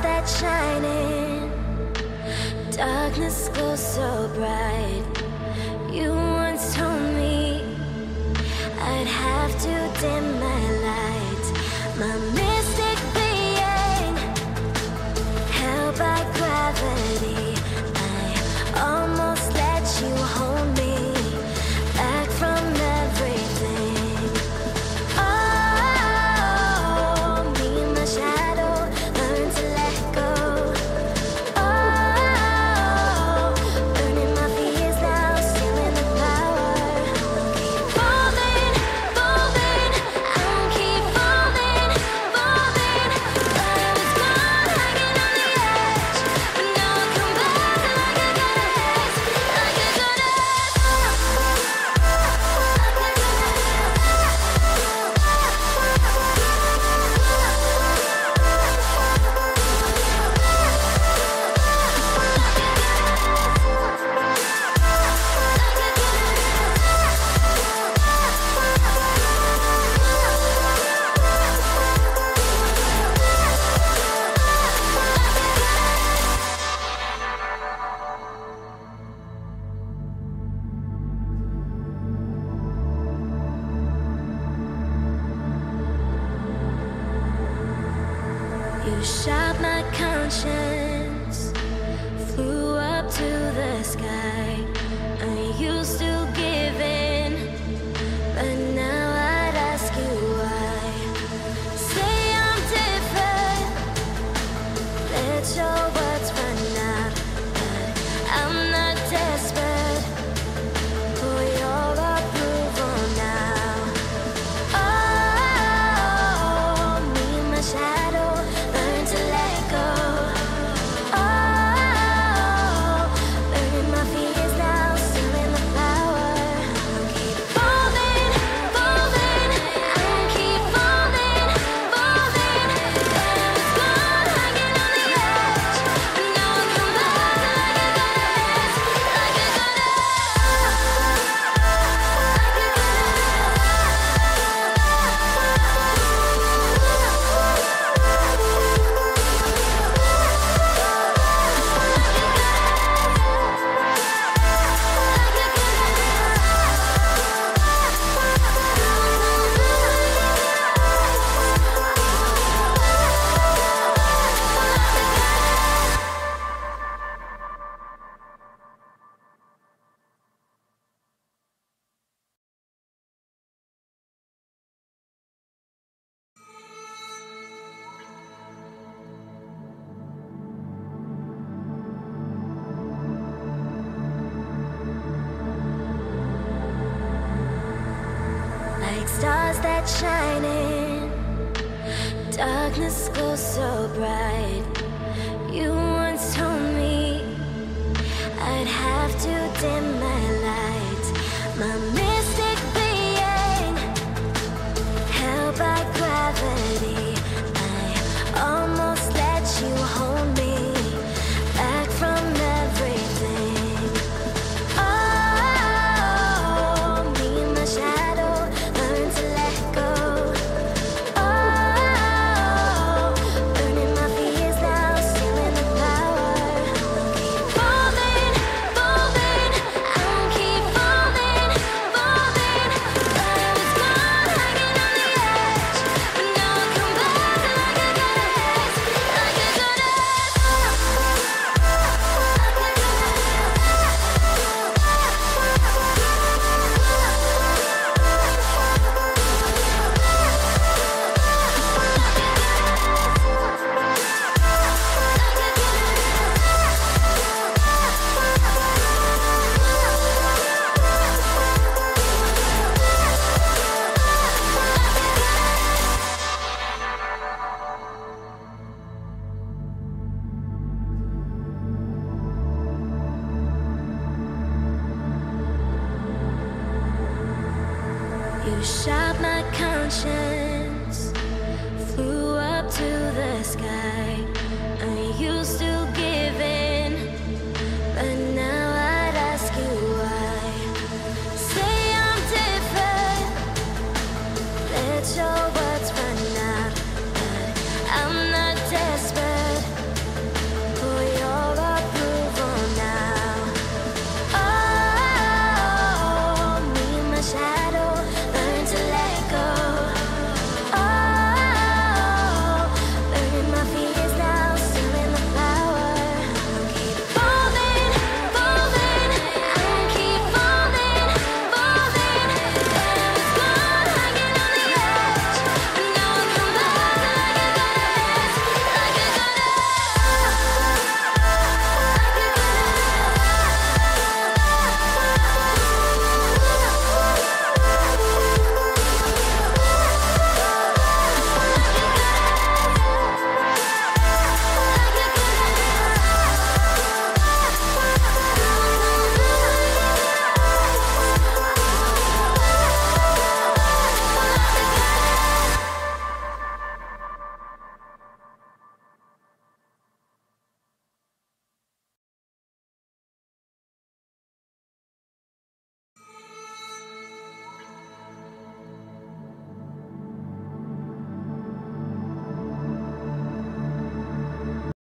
that shine in darkness glows so bright. You once told me I'd have to dim my light. My mystic being, held by gravity, I almost let you hold me back from everything. Oh, me and my shadow learn to let go. Oh, burning my fears now, stealing the power. Keep falling, falling, I'll keep falling, falling. Thought I was gone, hanging on the edge, but now I come back like a goddess, like a You shot my conscience, flew up to the sky. Are you still giving? But now I'd ask you why. Say I'm different, let your words run out. But I'm not desperate for your approval now. Oh, me and my shadow learn to let go. Oh, burning my fears now, stealing the power. Keep falling, falling, I'll keep falling, falling. Thought I was gone, hanging on the edge, but now I come back like a goddess, like a like stars that shine in darkness glows so bright. You once told me I'd have to dim my light. My mystic being, held by gravity, I almost let you hold me back from everything. Oh, me and my shadow learn to let go. Oh, burning my fears now, stealing the power. Keep falling, falling, I'll keep falling, falling. Thought I was gone, hanging on the edge, but now I come back like a goddess, like a You shot my conscience,